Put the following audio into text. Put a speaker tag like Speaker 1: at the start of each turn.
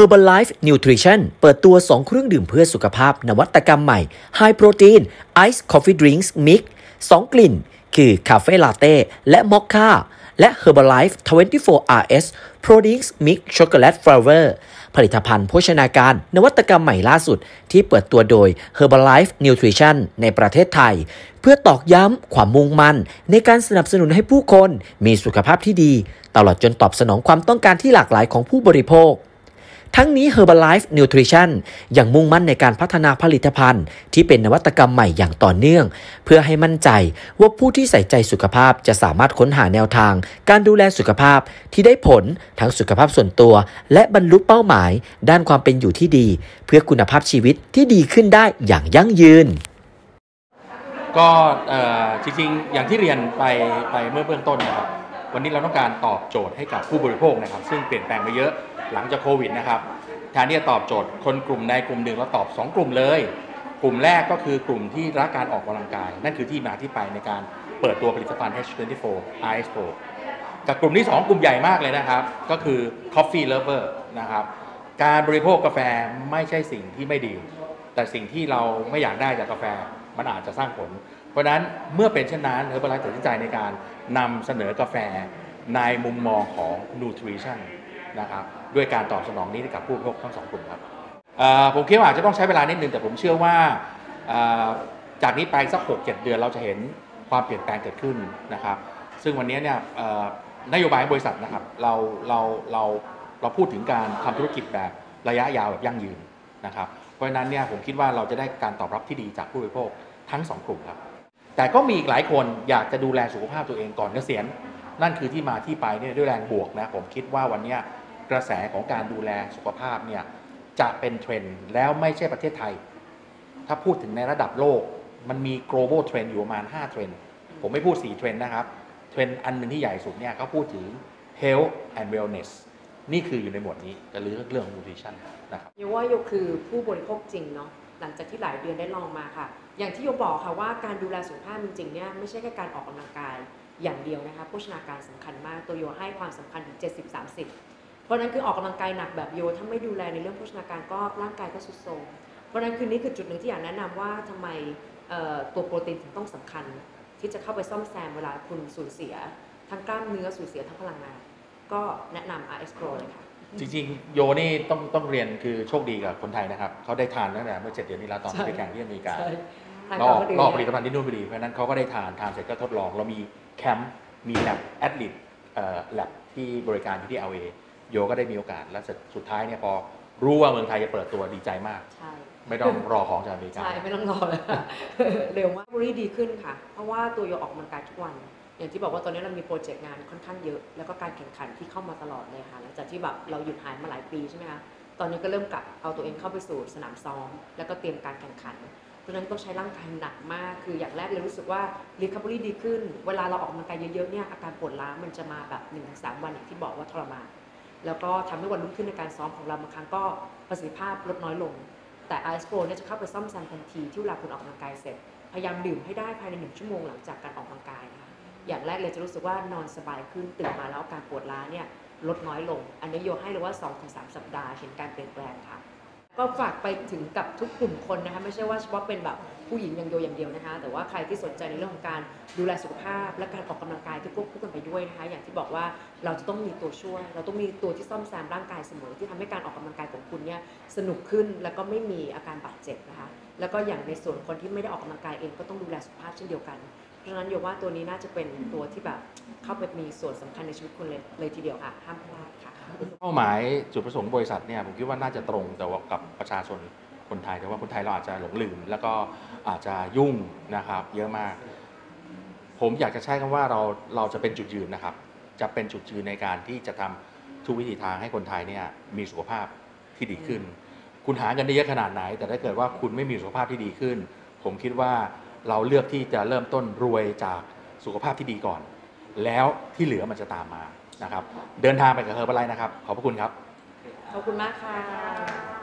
Speaker 1: Herbalife Nutrition เปิดตัว 2 เครื่องดื่มเพื่อสุขภาพนวัตกรรมใหม่ High Protein Ice Coffee Drinks Mix 2 กลิ่นคือ Cafe Latte และ Mocha และ Herbalife 24 Hours Pro-Drinks Mix Chocolate Flavor ผลิตภัณฑ์โภชนาการนวัตกรรมใหม่ล่าสุดที่เปิดตัวโดย Herbalife Nutrition ในประเทศไทยเพื่อตอกย้ำความมุ่งมั่นในการสนับสนุนให้ผู้คนมีสุขภาพที่ดีตลอดจนตอบสนองความต้องการที่หลากหลายของผู้บริโภคทั้งนี้ Herbalife Nutrition ยังมุ่งมั่นในการพัฒนาผลิตภัณฑ์ที่เป็นนวัตกรรมใหม่อย่างต่อเนื่องเพื่อให้มั่นใจว่าผู้ที่ใส่ใจสุขภาพจะสามารถค้นหาแนวทางการดูแลสุขภาพที่ได้ผลทั้งสุขภาพส่วนตัวและบรรลุเป้าหมายด้านความเป็นอยู่ที่ดีเพื่อคุณภาพชีวิตที่ดีขึ้นได้อย่างยั่งยืน
Speaker 2: ก็จริงๆอย่างที่เรียนไปเมื่อเบื้องต้นนะครับวันนี้เราต้องการตอบโจทย์ให้กับผู้บริโภคนะครับซึ่งเปลี่ยนแปลงไปเยอะหลังจากโควิดนะครับแทนที่จะตอบโจทย์คนกลุ่มใดกลุ่มหนึ่งเราตอบ2กลุ่มเลยกลุ่มแรกก็คือกลุ่มที่รักการออกกำลังกายนั่นคือที่มาที่ไปในการเปิดตัวผลิตภัณฑ์ H24 Ice Pro กับกลุ่มที่2กลุ่มใหญ่มากเลยนะครับก็คือ Coffee Lover นะครับการบริโภคกาแฟไม่ใช่สิ่งที่ไม่ดีแต่สิ่งที่เราไม่อยากได้จากกาแฟมันอาจจะสร้างผลเพราะนั้นเมื่อเป็นเช่นนั้น Herbalife ตัดสินใจในการนำเสนอกาแฟในมุมมองของ Nutrition นะครับด้วยการตอบสนองนี้กับผู้บริโภคทั้ง2กลุ่มครับผมคิดว่าอาจจะต้องใช้เวลานิดนึงแต่ผมเชื่อว่าจากนี้ไปสัก 6-7 เดือนเราจะเห็นความเปลี่ยนแปลงเกิดขึ้นนะครับซึ่งวันนี้เนี่ยนโยบายบริษัทนะครับเราพูดถึงการทำธุรกิจแบบระยะยาวแบบยั่งยืนนะครับเพราะฉะนั้นเนี่ยผมคิดว่าเราจะได้การตอบรับที่ดีจากผู้บริโภคทั้ง2กลุ่มครับแต่ก็มีอีกหลายคนอยากจะดูแลสุขภาพตัวเองก่อนเกษียณนั่นคือที่มาที่ไปเนี่ยด้วยแรงบวกนะผมคิดว่าวันนี้กระแสของการดูแลสุขภาพเนี่ยจะเป็นเทรนด์แล้วไม่ใช่ประเทศไทยถ้าพูดถึงในระดับโลกมันมี global trend อยู่ประมาณ5เทรนด์ผมไม่พูด4เทรนด์นะครับเทรนด์อันนึงที่ใหญ่สุดเนี่ยเขาพูดถึง health and wellness นี่คืออยู่ในหมวดนี้แต่เรื่องของ nutrition นะครับ
Speaker 3: โยว่าโยคือผู้บริโภคจริงเนาะหลังจากที่หลายเดือนได้ลองมาค่ะอย่างที่โยบอกค่ะว่าการดูแลสุขภาพจริงๆเนี่ยไม่ใช่แค่การออกกำลังกายอย่างเดียวนะคะโภชนาการสำคัญมากตัวโยให้ความสำคัญถึง70-30เพราะนั้นคือออกกำลังกายหนักแบบโยถ้าไม่ดูแลในเรื่องโภชนาการก็ร่างกายก็ทรุดโทรมเพราะนั้นคือนี่คือจุดหนึ่งที่อยากแนะนำว่าทำไมตัวโปรตีนถึงต้องสำคัญที่จะเข้าไปซ่อมแซมเวลาคุณสูญเสียทั้งกล้ามเนื้อสูญเสียทั้งพลังงานก็แนะนำ RS Pro เลยค่ะ
Speaker 2: จริงๆโยนี่ต้องเรียนคือโชคดีกับคนไทยนะครับเขาได้ทานตั้งแต่เมื่อ7 เดือนที่แล้วตอนที่ไปแข่งที่อเมริกาเราออกผลิตภัณฑ์ที่นู่นพอดีเพราะนั้นเขาก็ได้ทานเสร็จก็ทดลองเรามีแคมป์มีแลบแอดลิทแลบที่บริการที่ LA โยก็ได้มีโอกาสและสุดท้ายเนี่ยพอรู้ว่าเมืองไทยจะเปิดตัวดีใจมากไม่ต้องรอของจากอเมริกา
Speaker 3: ใช่ไม่ต้องรอเลยเร็วมากบริดีขึ้นค่ะเพราะว่าตัวโยออกกำลังกายทุกวันอย่างที่บอกว่าตอนนี้เรามีโปรเจกต์งานค่อนข้างเยอะแล้วก็การแข่งขันที่เข้ามาตลอดเลยค่ะหลังจากที่แบบเราหยุดหายมาหลายปีใช่ไหมคะตอนนี้ก็เริ่มกลับเอาตัวเองเข้าไปสู่สนามซ้อมแล้วก็เตรียมการแข่งขันเพราะฉะนั้นต้องใช้ร่างกายหนักมากคืออย่างแรกเลยรู้สึกว่า recovery ดีขึ้นเวลาเราออกกำลังกายเยอะๆเนี่ยอาการปวดล้ามันจะมาแบบ 1-3 วันอย่างที่บอกว่าทรมานแล้วก็ทำให้วันรุ่งขึ้นในการซ้อมของเราบางครั้งก็ประสิทธิภาพลดน้อยลงแต่ RS Pro เนี่ยจะเข้าไปซ่อมแซมทันทีที่เวลาคุณออกกำลังกายเสร็จพยายามดื่มให้ได้ภายใน1 ชั่วโมงหลังจากการออกกำลังกายนะคะอย่างแรกเลยจะรู้สึกว่านอนสบายขึ้นตื่นมาแล้วการปวดล้าเนี่ยลดน้อยลงอันนี้โยให้เลยว่า 2-3 สัปดาห์เห็นการเปลี่ยนแปลงค่ะก็ฝากไปถึงกับทุกกลุ่มคนนะคะไม่ใช่ว่าเฉพาะเป็นแบบผู้หญิงอย่างโยอย่างเดียวนะคะแต่ว่าใครที่สนใจในเรื่องของการดูแลสุขภาพและการออกกำลังกายที่ควบคู่กันไปด้วยนะคะอย่างที่บอกว่าเราจะต้องมีตัวช่วยเราต้องมีตัวที่ซ่อมแซมร่างกายเสมอที่ทำให้การออกกำลังกายของคุณเนี่ยสนุกขึ้นแล้วก็ไม่มีอาการบาดเจ็บนะคะแล้วก็อย่างในส่วนคนที่ไม่ได้ออกกำลังกายเองก็ต้องดูแลสุขภาพเช่นเดียวกันเพราะฉะนั้นโยว่าตัวนี้น่าจะเป็นตัวที่แบบเข้าไปมีส่วนสำคัญในชีวิตคุณเลยทีเดียวค่ะห้ามพลาดค่ะ
Speaker 2: เป้าหมายจุดประสงค์บริษัทเนี่ยผมคิดว่าน่าจะตรงแต่ว่ากับประชาชนคนไทยแต่ว่าคนไทยเราอาจจะหลงลืมแล้วก็อาจจะยุ่งนะครับเยอะมากผมอยากจะใช้คำว่าเราจะเป็นจุดยืนนะครับจะเป็นจุดยืนในการที่จะทำทุกวิถีทางให้คนไทยเนี่ยมีสุขภาพที่ดีขึ้นคุณหาเงินได้เยอะขนาดไหนแต่ถ้าเกิดว่าคุณไม่มีสุขภาพที่ดีขึ้นผมคิดว่าเราเลือกที่จะเริ่มต้นรวยจากสุขภาพที่ดีก่อนแล้วที่เหลือมันจะตามมานะครับเดินทางไปกับHerbalifeนะครับขอบพระคุณครับ
Speaker 3: ขอบคุณมากค่ะ